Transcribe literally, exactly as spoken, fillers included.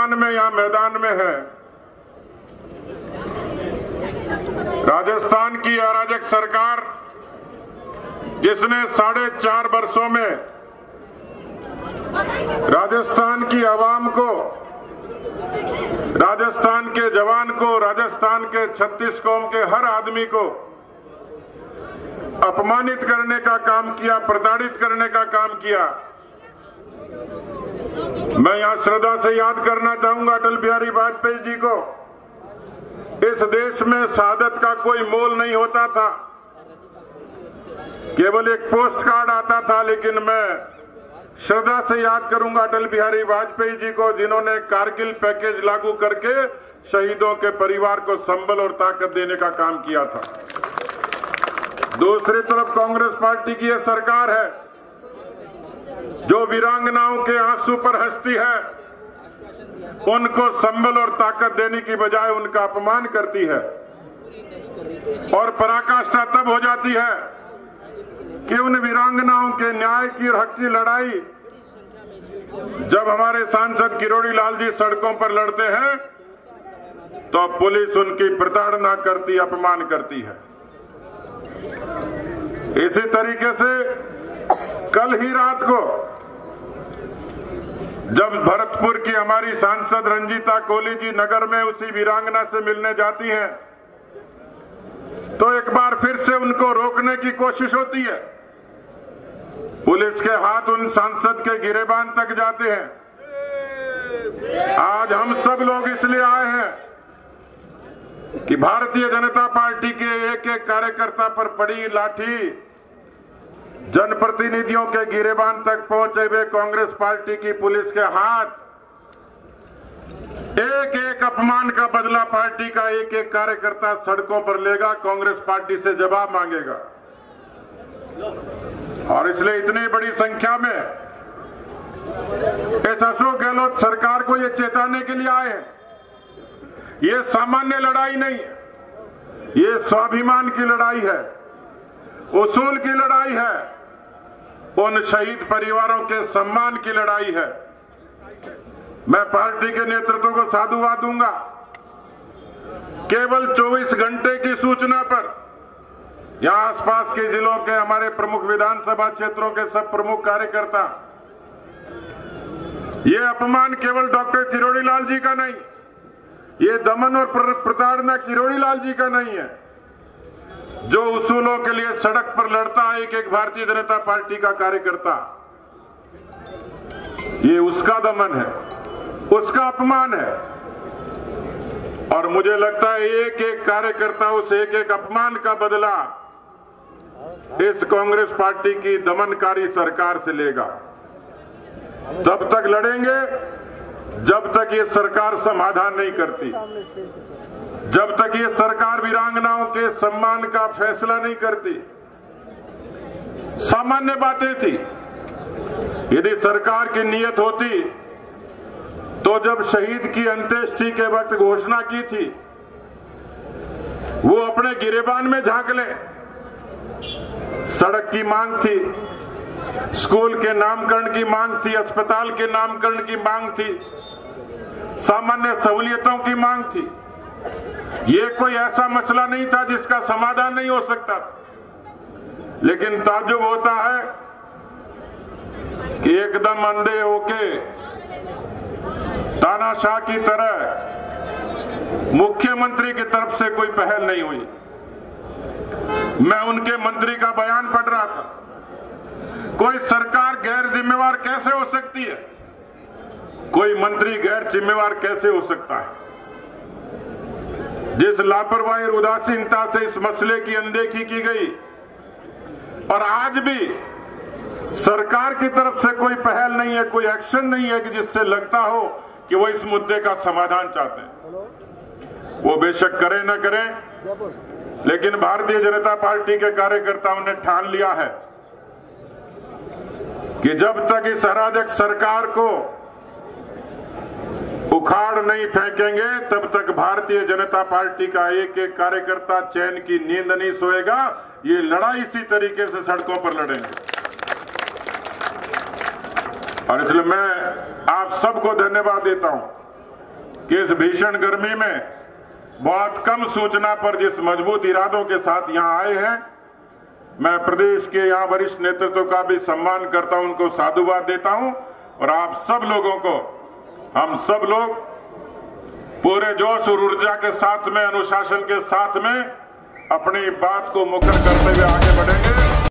वर्तमान में यहाँ मैदान में है। राजस्थान की अराजक सरकार, जिसने साढ़े चार वर्षों में राजस्थान की आवाम को, राजस्थान के जवान को, राजस्थान के छत्तीस कौम के हर आदमी को अपमानित करने का काम किया, प्रताड़ित करने का काम किया। मैं यहां श्रद्धा से याद करना चाहूंगा अटल बिहारी वाजपेयी जी को। इस देश में शहादत का कोई मोल नहीं होता था, केवल एक पोस्ट कार्ड आता था। लेकिन मैं श्रद्धा से याद करूंगा अटल बिहारी वाजपेयी जी को, जिन्होंने कारगिल पैकेज लागू करके शहीदों के परिवार को संबल और ताकत देने का काम किया था। दूसरी तरफ कांग्रेस पार्टी की यह सरकार है जो वीरांगनाओं के आंसू पर हंसती है, उनको संबल और ताकत देने की बजाय उनका अपमान करती है। और पराकाष्ठा तब हो जाती है कि उन वीरांगनाओं के न्याय की और हक की लड़ाई जब हमारे सांसद किरोड़ी लाल जी सड़कों पर लड़ते हैं तो पुलिस उनकी प्रताड़ना करती, अपमान करती है। इसी तरीके से कल ही रात को जब भरतपुर की हमारी सांसद रंजीता कोली जी नगर में उसी वीरांगना से मिलने जाती हैं, तो एक बार फिर से उनको रोकने की कोशिश होती है। पुलिस के हाथ उन सांसद के गिरेबान तक जाते हैं। आज हम सब लोग इसलिए आए हैं कि भारतीय जनता पार्टी के एक एक कार्यकर्ता पर पड़ी लाठी जनप्रतिनिधियों के गिरेबान तक पहुंचे हुए कांग्रेस पार्टी की पुलिस के हाथ एक एक अपमान का बदला पार्टी का एक एक कार्यकर्ता सड़कों पर लेगा, कांग्रेस पार्टी से जवाब मांगेगा। और इसलिए इतनी बड़ी संख्या में इस अशोक गहलोत सरकार को ये चेताने के लिए आए हैं। ये सामान्य लड़ाई नहीं है, ये स्वाभिमान की लड़ाई है, उसूल की लड़ाई है, उन शहीद परिवारों के सम्मान की लड़ाई है। मैं पार्टी के नेतृत्व को साधुवाद दूंगा। केवल चौबीस घंटे की सूचना पर यहां आसपास के जिलों के हमारे प्रमुख विधानसभा क्षेत्रों के सब प्रमुख कार्यकर्ता, ये अपमान केवल डॉक्टर किरोड़ी लाल जी का नहीं, ये दमन और प्रताड़ना किरोड़ी लाल जी का नहीं है। जो उसूलों के लिए सड़क पर लड़ता है एक एक भारतीय जनता पार्टी का कार्यकर्ता, ये उसका दमन है, उसका अपमान है। और मुझे लगता है एक एक कार्यकर्ता उस एक एक अपमान का बदला इस कांग्रेस पार्टी की दमनकारी सरकार से लेगा। तब तक लड़ेंगे जब तक ये सरकार समाधान नहीं करती, जब तक ये सरकार वीरांगनाओं के सम्मान का फैसला नहीं करती। सामान्य बातें थी, यदि सरकार की नीयत होती तो जब शहीद की अंत्येष्टि के वक्त घोषणा की थी वो अपने गिरेबान में झांक ले। सड़क की मांग थी, स्कूल के नामकरण की मांग थी, अस्पताल के नामकरण की मांग थी, सामान्य सहूलियतों की मांग थी। ये कोई ऐसा मसला नहीं था जिसका समाधान नहीं हो सकता। लेकिन ताज्जुब होता है कि एकदम अंधे होके तानाशाह की तरह मुख्यमंत्री की तरफ से कोई पहल नहीं हुई। मैं उनके मंत्री का बयान पढ़ रहा था। कोई सरकार गैर जिम्मेवार कैसे हो सकती है? कोई मंत्री गैर जिम्मेवार कैसे हो सकता है? जिस लापरवाही और उदासीनता से इस मसले की अनदेखी की गई और आज भी सरकार की तरफ से कोई पहल नहीं है, कोई एक्शन नहीं है कि जिससे लगता हो कि वो इस मुद्दे का समाधान चाहते हैं। वो बेशक करें न करें, लेकिन भारतीय जनता पार्टी के कार्यकर्ताओं ने ठान लिया है कि जब तक इस अराजक सरकार को उखाड़ नहीं फेंकेंगे तब तक भारतीय जनता पार्टी का एक एक कार्यकर्ता चैन की नींद नहीं सोएगा। ये लड़ाई इसी तरीके से सड़कों पर लड़ेंगे। और इसलिए मैं आप सबको धन्यवाद देता हूं कि इस भीषण गर्मी में बहुत कम सूचना पर जिस मजबूत इरादों के साथ यहां आए हैं, मैं प्रदेश के यहां वरिष्ठ नेतृत्व का भी सम्मान करता हूं, उनको साधुवाद देता हूं और आप सब लोगों को, हम सब लोग पूरे जोश और ऊर्जा के साथ में, अनुशासन के साथ में अपनी बात को मुखर करते हुए आगे बढ़ेंगे।